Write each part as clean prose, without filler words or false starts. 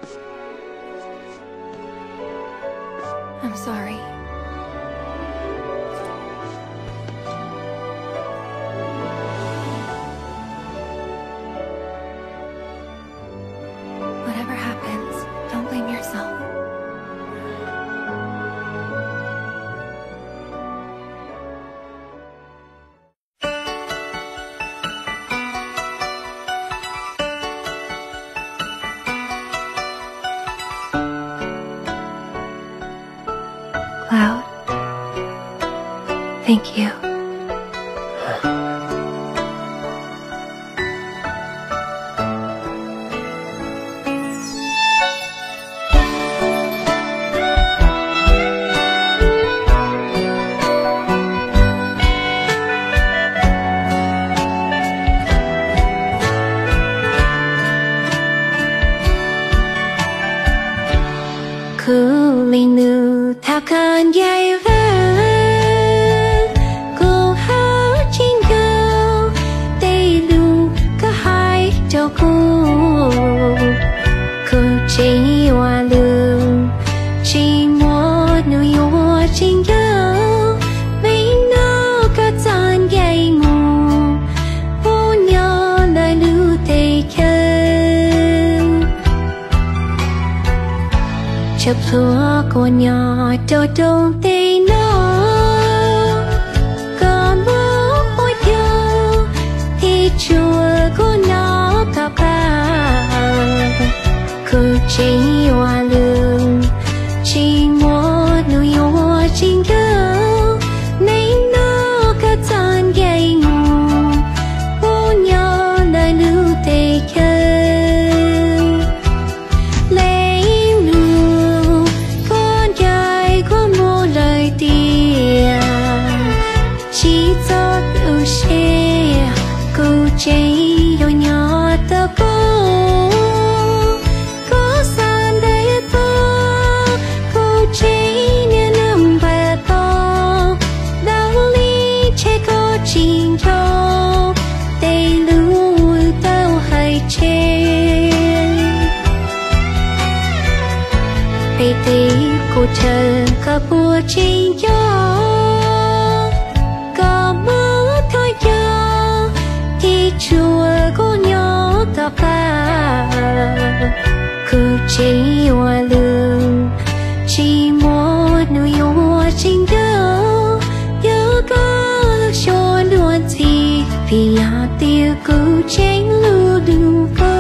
I'm sorry. Whatever happens, don't blame yourself. Cloud, thank you. Cooling new Takan Yai Cô háo chính gâu Tây lưu cả hai châu cô Cô chỉ hoa lưu Chỉ mua nữ yếu chính gâu Vì nó cả gian gây ngủ Vô nhớ lời lưu tây khâu Chập thua cô nhỏ trâu trông tây nó Có mơ ôi nhau Thì chùa cô nó cả ba Cô chỉ hoa lương Chỉ mua nữ yếu chính gấu Nên nó cả gian gây ngủ Vô nhớ lời lưu tây khâu Chỉ đôi nhỏ ta có san đây to cô chỉ nên nằm về to đau ly che có chinh cho tay lưu tao hay trên hay tí cô chờ cả bùa chinh cho chùa cô nhỏ ta ba cứ chỉ hoa lương chỉ mua nữ yếu chính gấu nhớ có lúc cho luôn gì vì tiêu cứ tránh lưu đừng có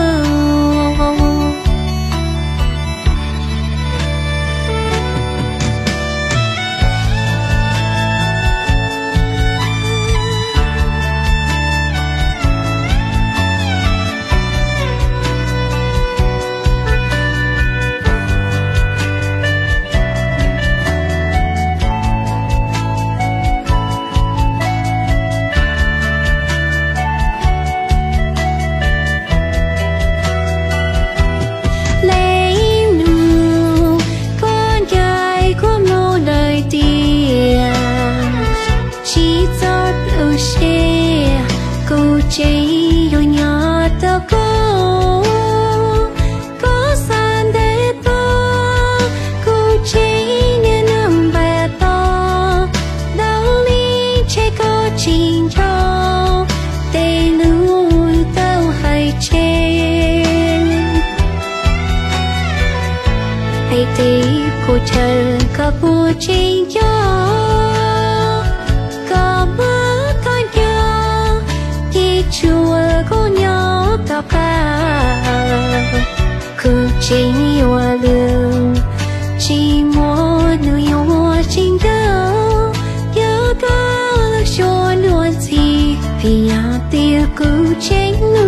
chỉ đôi nhỏ ta có san để to cô chỉ nên nằm về to đau ly che có chinh cho tay lưu tao hay trên hay tí cô chờ cả bùa chinh cho chùa cô nhỏ ta ba cứ chỉ hoa lương chỉ mua nữ yếu chính gấu nhớ có lúc cho luôn gì vì tiêu cứ tránh